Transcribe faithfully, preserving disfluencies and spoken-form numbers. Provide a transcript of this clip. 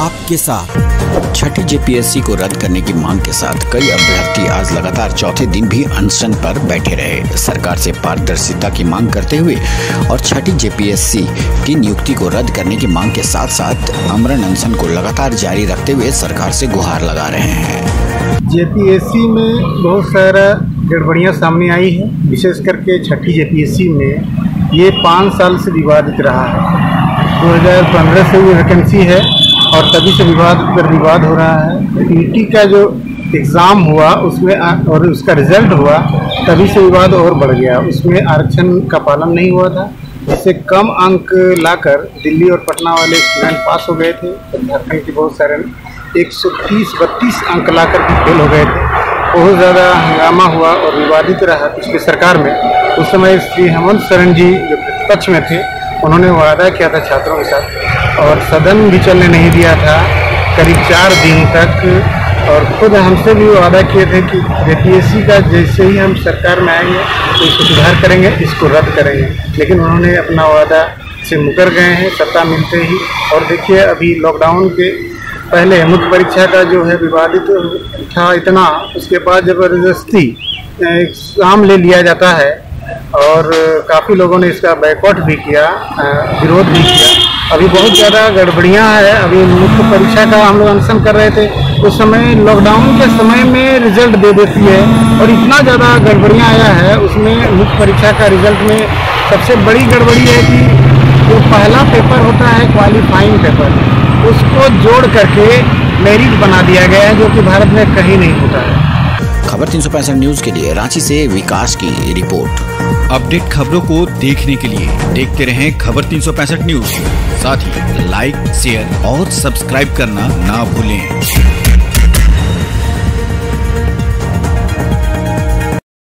आपके साथ। छठी जेपीएससी को रद्द करने की मांग के साथ कई अभ्यर्थी आज लगातार चौथे दिन भी अनशन पर बैठे रहे। सरकार से पारदर्शिता की मांग करते हुए और छठी जेपीएससी की नियुक्ति को रद्द करने की मांग के साथ साथ आमरण अनशन को लगातार जारी रखते हुए सरकार से गुहार लगा रहे हैं। जेपीएससी में बहुत सारा गड़बड़ियाँ सामने आई है, विशेष करके छठी जेपीएससी में ये पाँच साल से विवादित रहा है। दो हज़ार पंद्रह से ये वैकेंसी है और तभी से विवाद पर विवाद हो रहा है। पीटी का जो एग्ज़ाम हुआ उसमें और उसका रिज़ल्ट हुआ तभी से विवाद और बढ़ गया। उसमें आरक्षण का पालन नहीं हुआ था, जिससे कम अंक लाकर दिल्ली और पटना वाले स्टूडेंट पास हो गए थे। झारखंड के बहुत सारे एक सौ तीस बत्तीस अंक लाकर भी फेल हो गए थे। बहुत ज़्यादा हंगामा हुआ और विवादित रहा पिछली सरकार में। उस समय श्री हेमंत सोरेन जी जो प्रतिपक्ष में थे, उन्होंने वादा किया था छात्रों के साथ और सदन भी चलने नहीं दिया था करीब चार दिन तक। और खुद हमसे भी वादा किए थे कि जेपीएससी का जैसे ही हम सरकार में आएंगे तो इसको सुधार करेंगे, इसको रद्द करेंगे। लेकिन उन्होंने अपना वादा से मुकर गए हैं सत्ता मिलते ही। और देखिए अभी लॉकडाउन के पहले मुख्य परीक्षा का जो है विवादित था इतना, उसके बाद ज़बरदस्ती एग्ज़ाम ले लिया जाता है और काफ़ी लोगों ने इसका बैकआउट भी किया, विरोध भी किया। अभी बहुत ज़्यादा गड़बड़ियाँ हैं। अभी मुख्य परीक्षा का हम लोग अनशन कर रहे थे, उस समय लॉकडाउन के समय में रिजल्ट दे देती है और इतना ज़्यादा गड़बड़ियाँ आया है। उसमें मुख्य परीक्षा का रिजल्ट में सबसे बड़ी गड़बड़ी है कि जो पहला पेपर होता है क्वालिफाइंग पेपर, उसको जोड़ करके मेरिट बना दिया गया है, जो कि भारत में कहीं नहीं होता है। खबर तीन सौ पैंसठ न्यूज के लिए रांची से विकास की रिपोर्ट। अपडेट खबरों को देखने के लिए देखते रहें खबर तीन सौ पैंसठ न्यूज। साथ ही लाइक, शेयर और सब्सक्राइब करना ना भूलें।